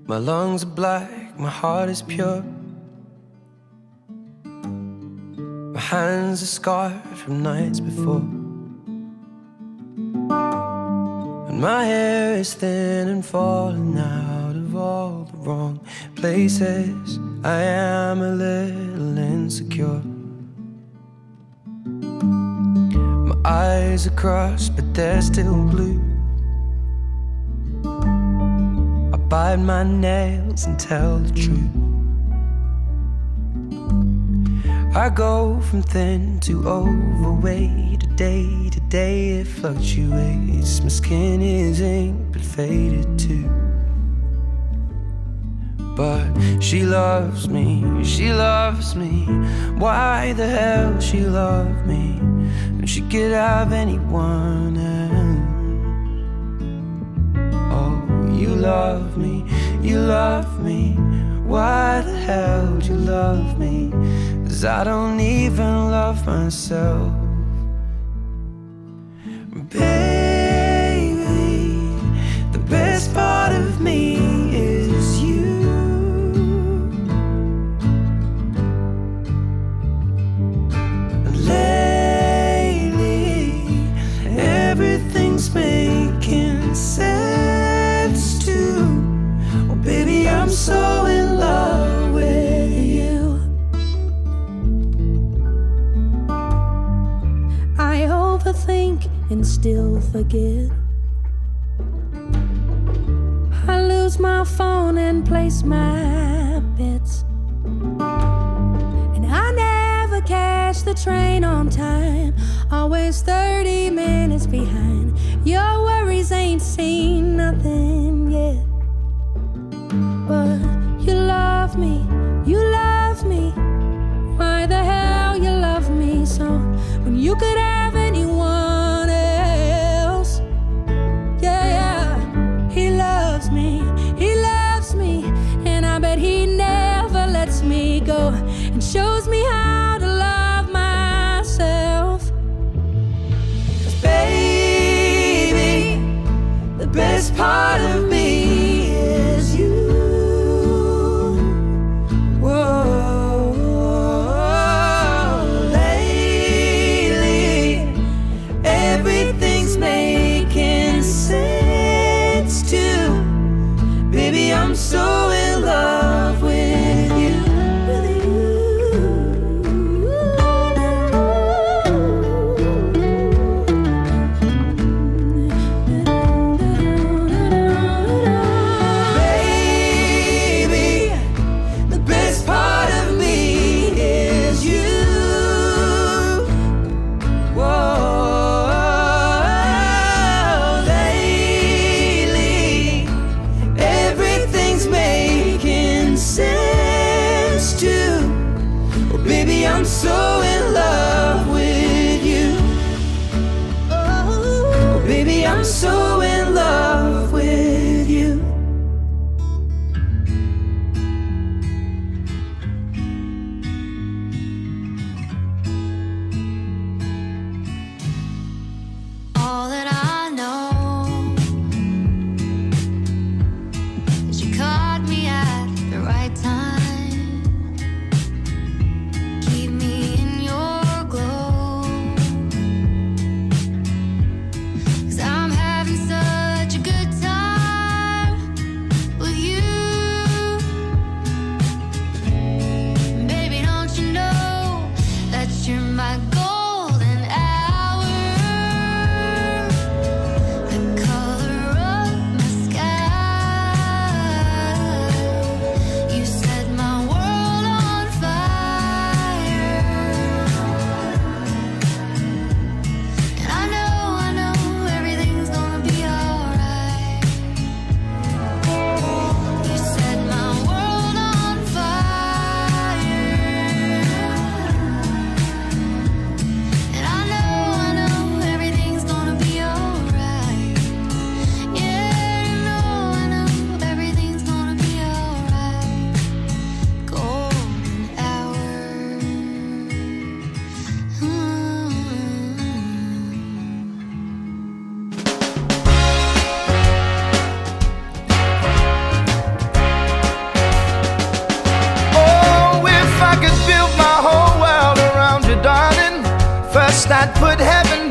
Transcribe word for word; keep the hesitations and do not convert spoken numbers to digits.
My lungs are black, my heart is pure. My hands are scarred from nights before. And my hair is thin and falling out of all the wrong places. I am a little insecure. My eyes are crossed, but they're still blue. I bite my nails and tell the truth. I go from thin to overweight. Day to day it fluctuates. My skin is ink but faded too. But she loves me, she loves me. Why the hell she love me when she could have anyone else? Oh, you love me, you love me. Why the hell would you love me? 'Cause I don't even love myself. Baby, the best part of me is you. And lately, everything's making sense too. Oh baby, I'm so in love with you. I overthink and still forget. I lose my phone and place my bets. And I never catch the train on time, always thirty minutes behind. Your worries ain't seen nothing yet. But you love me, you love me. Why the hell you love me so when you could have anyone else? Yeah, yeah. He loves me, he loves me, and I bet he never lets me go and shows me how to love myself. 'Cause baby, the best part of me is you. I'm so in love with you. Baby, the best part of me is you. Whoa, lately, everything's making sense too. Oh baby, I'm so in love with you. Oh baby, I'm so in love with you. All that I know is you caught me at the right time. Keep me in your glow, 'cause I'm having such I'd put heaven